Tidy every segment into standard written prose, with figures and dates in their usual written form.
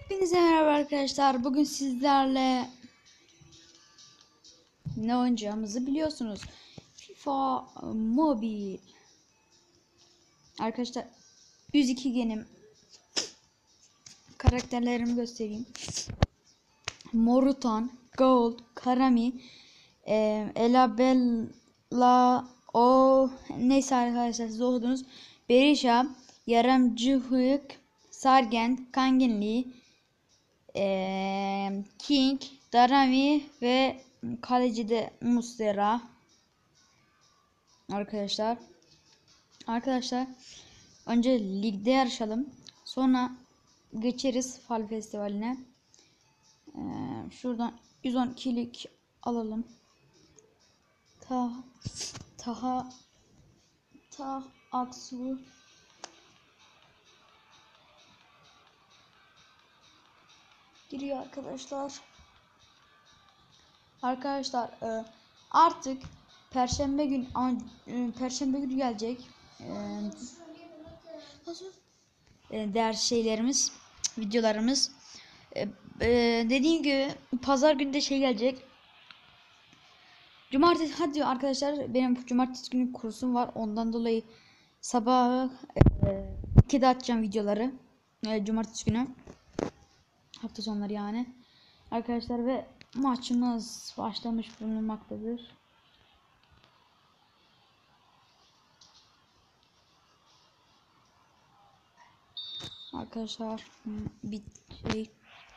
Hepinize merhaba arkadaşlar. Bugün sizlerle ne oynayacağımızı biliyorsunuz. FIFA Mobile. Arkadaşlar 102 genim. Karakterlerimi göstereyim. Morutan, Gold, Karami, Elabella, o neyse arkadaşlar siz okudunuz. Berisha, Yaramcıhık, Sargent, Kangenli, King, Darami ve kaleci de Muslera. Arkadaşlar önce ligde yarışalım. Sonra geçeriz Fal Festivali'ne. Şuradan 112'lik alalım. Taha Aksu giriyor arkadaşlar. Arkadaşlar artık Perşembe günü gelecek ders şeylerimiz, videolarımız. Dediğim gibi pazar günü de şey gelecek. Cumartesi, hadi arkadaşlar, benim cumartesi günü kursum var, ondan dolayı sabah 2'de atacağım videoları. Cumartesi günü, hafta sonları yani arkadaşlar, ve maçımız başlamış bulunmaktadır. Arkadaşlar bir şey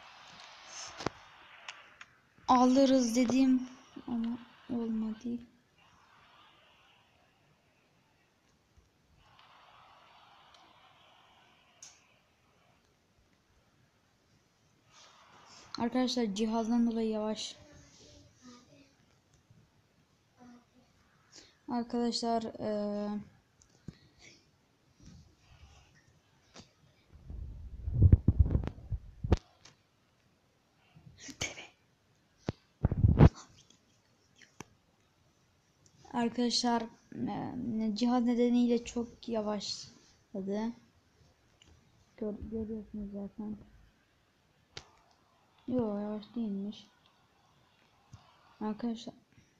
alırız dedim ama olmadı. Arkadaşlar cihazdan dolayı yavaş. Arkadaşlar Arkadaşlar cihaz nedeniyle çok yavaşladı. Görüyorsunuz zaten. Yok, yavaş değilmiş. Arkadaşlar.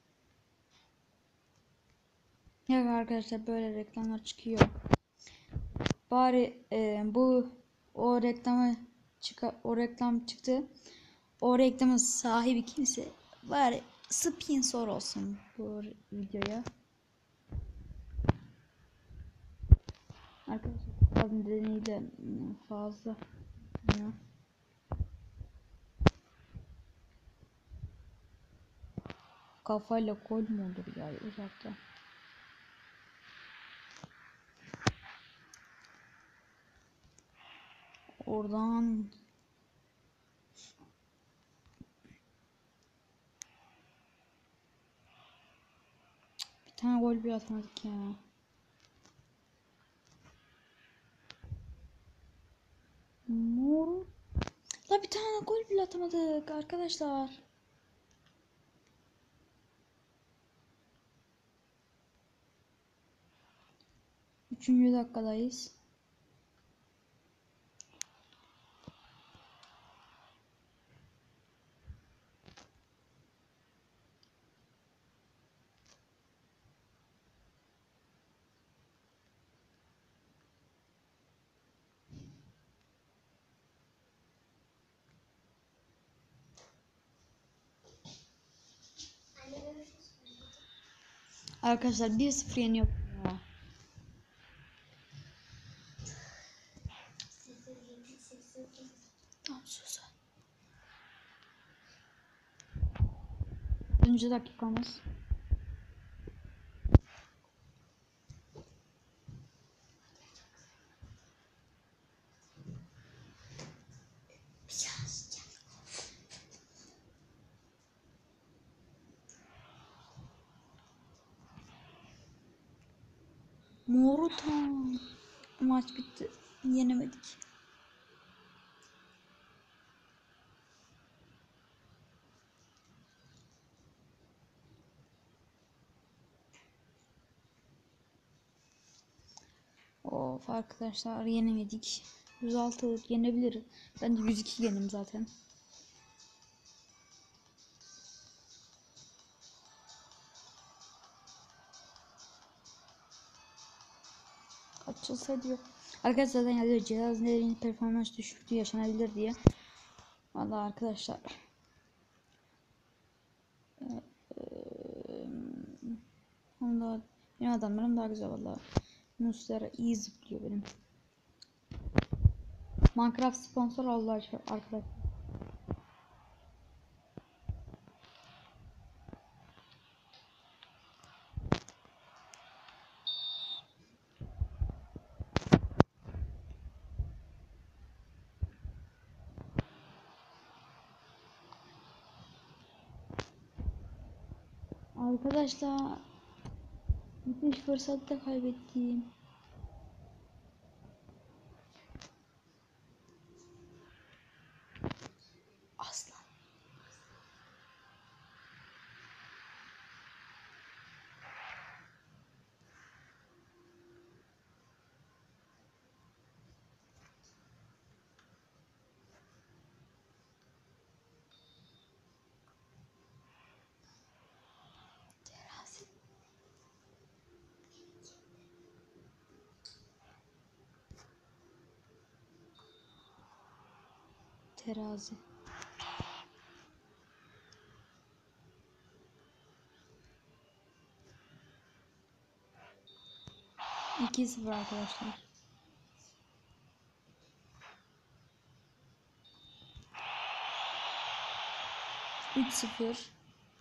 Ya arkadaşlar, böyle reklamlar çıkıyor. Bari o reklam çıktı. O reklamın sahibi kimse bari sponsor olsun bu videoya. Arkadaşlar bazı nedeniyle fazla ya. Kafayla gol mü olur ya uzakta? Oradan bir tane gol bile atmadık ya. Mor. La bir tane gol bile atamadık arkadaşlar. Üçüncü dakikadayız. Arkadaşlar 1-0 yeniyor ya. Tamam, sus. 4. dakikamız. Morutan. Maç bitti. Yenemedik. Of arkadaşlar, yenemedik. 106 yenebilir. Ben de 102 yenim zaten. Açılsa diyor. Arkadaşlar zaten yazıyor cihazların performans düşüklüğü yaşanabilir diye. Vallahi arkadaşlar. Onda benim adamlarım daha güzel vallahi. Muslera iyi zıplıyor benim. Minecraft sponsor oldu arkadaşlar. Arkadaşlar müthiş fırsat da kaybettim. Aslan. Terazi. Terazi. İki 0 arkadaşlar. Üç 0.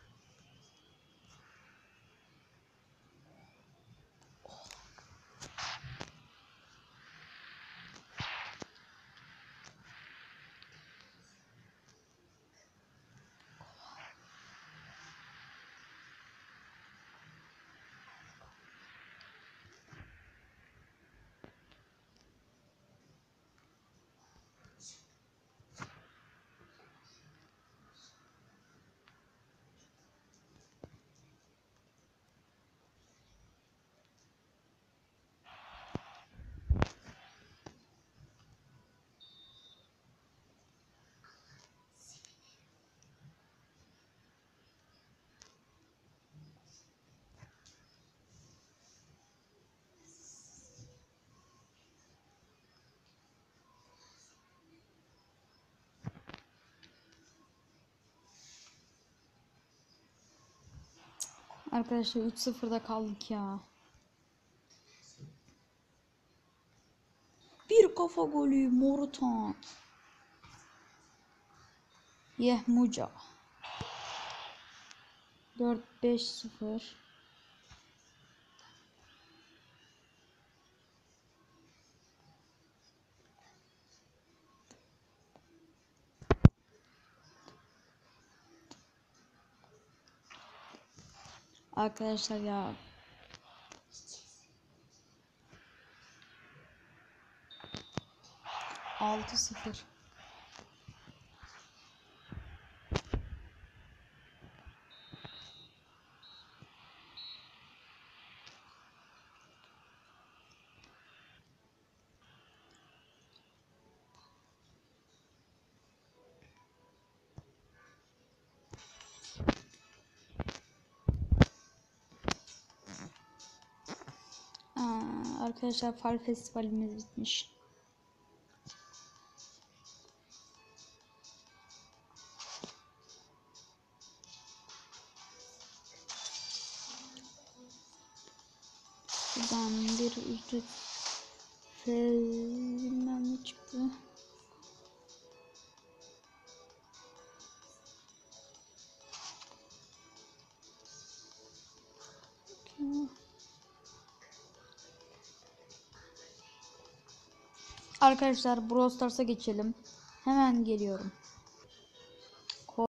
Arkadaşlar 3-0'da kaldık ya. Bir kafa golü Morutan. Yehmuca. 4-5-0. Arkadaşlar ya. Altı 0. Arkadaşlar Far Festivalimiz bitmiş. Buradan bir ücret bilmem ne çıktı. Arkadaşlar Brawl Stars'a geçelim. Hemen geliyorum.